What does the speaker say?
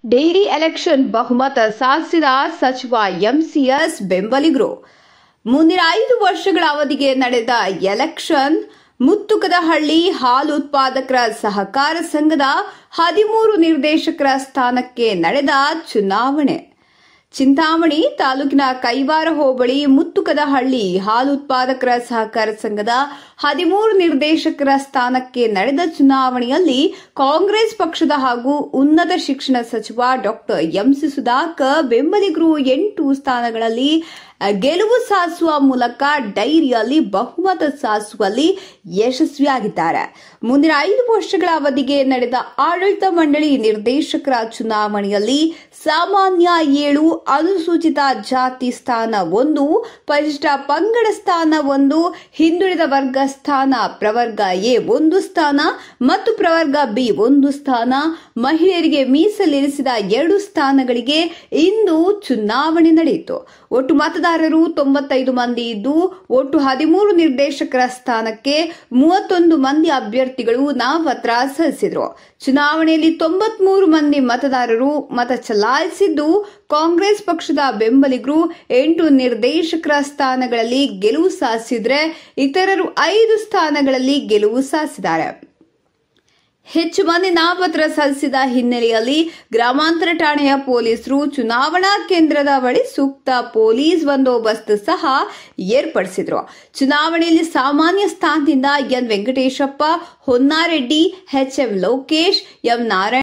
Dairy election ಬಹುಮತ ಸಾಧಿಸಿದ ಸಚಿವ ಎಂಸಿಎಸ್ ಬೆಂಬಲಿಗರು. ಮುಂದಿನ 5 ವರ್ಷಗಳ ಅವಧಿಗೆ ನಡೆದ ಎಲೆಕ್ಷನ್ ಮುತ್ತುಕದಹಳ್ಳಿ ಹಾಲು ಉತ್ಪಾದಕರ ಸಹಕಾರ ಸಂಘದ 13 ನಿರ್ದೇಶಕರ ಸ್ಥಾನಕ್ಕೆ ನಡೆದ ಚುನಾವಣೆ. ಚಿಂತಾಮಣಿ ತಾಲೂಕಿನ ಕೈವಾರ ಹೋಬಳಿ ಮುತ್ತುಕದಹಳ್ಳಿ ಹಾಲು ಉತ್ಪಾದಕರ ಸಹಕಾರ ಸಂಘದ 13 ನಿರ್ದೇಶಕರ ಸ್ಥಾನಕ್ಕೆ ನಡೆದ ಚುನಾವಣೆಯಲ್ಲಿ ಕಾಂಗ್ರೆಸ್ ಪಕ್ಷದ ಹಾಗೂ ಉನ್ನತ ಶಿಕ್ಷಣ ಸಚಿವ ಡಾ ಎಂಸಿ ಸುಧಾಕರ್ ಬೆಂಬಲಿಗರು 8 ಸ್ಥಾನಗಳಲ್ಲಿ ಗೆಲುವು ಸಾಧಿಸುವ ಮೂಲಕ ಡೈರಿಯಲ್ಲಿ ಬಹುಮತ ಸಾಧಿಸುವಲ್ಲಿ ಯಶಸ್ವಿಯಾಗಿದ್ದಾರೆ. ಮುಂದಿನ 5 ವರ್ಷಗಳ ಅವಧಿಗೆ ನಡೆದ ಆಡಳಿತ ಮಂಡಳಿ ನಿರ್ದೇಶಕರ ಚುನಾವಣೆಯಲ್ಲಿ ಸಾಮಾನ್ಯ 7, ಅನುಸೂಚಿತ ಜಾತಿ ಸ್ಥಾನ 1, ಪರಿಶಿಷ್ಟ ಪಂಗಡ ಸ್ಥಾನ 1, ಹಿಂದುಳಿದ ವರ್ಗ ಸ್ಥಾನ ಪ್ರವರ್ಗ ಎ 1 ಸ್ಥಾನ ಮತ್ತು ಪ್ರವರ್ಗ ಬಿ 1 ಸ್ಥಾನ, ಮಹಿಳೆಯರಿಗೆ ಮೀಸಲಿರಿಸಿದ 2 ಸ್ಥಾನಗಳಿಗೆ ಇಂದು ಚುನಾವಣೆ ನಡೆಯಿತು. ಒಟ್ಟು ಮತದಾರರು 95 ಮಂದಿ ಇದ್ದು ಒಟ್ಟು 13 ನಿರ್ದೇಶಕರ ಸ್ಥಾನಕ್ಕೆ 31 ಮಂದಿ ಅಭ್ಯರ್ಥಿಗಳು ನಾಮಪತ್ರ ಸಲ್ಲಿಸಿದರು. ಚುನಾವಣೆಯಲ್ಲಿ 93 ಮಂದಿ ಮತದಾರರು ಮತ ಚಲಾಯಿಸಿದ್ದು, ಕಾಂಗ್ರೆಸ್ ಪಕ್ಷದ ಬೆಂಬಲಿಗರು 8 ನಿರ್ದೇಶಕರ ಸ್ಥಾನಗಳಲ್ಲಿ ಗೆಲುವು ಸಾಧಿಸಿದರೆ ಇತರರು 5 ಸ್ಥಾನಗಳಲ್ಲಿ ಗೆಲುವು ಸಾಧಿಸಿದ್ದಾರೆ. ಹೆಚ್ಚು ಮಂದಿ ನಾಮಪತ್ರ ಸಲ್ಲಿಸಿದ ಹಿನ್ನೆಲೆಯಲ್ಲಿ ಗ್ರಾಮಾಂತರ ಠಾಣೆಯ ಪೊಲೀಸರು ಚುನಾವಣಾ ಕೇಂದ್ರದ ಬಳಿ ಸೂಕ್ತ ಪೊಲೀಸ್ ಬಂದೋಬಸ್ತ್ ಸಹ ಏರ್ಪಡಿಸಿದರು. ಚುನಾವಣೆಯಲ್ಲಿ ಸಾಮಾನ್ಯ ಸ್ಥಾನದಿಂದ N Venkateshappa, Honnareddy, HM Lokesh, M Narayana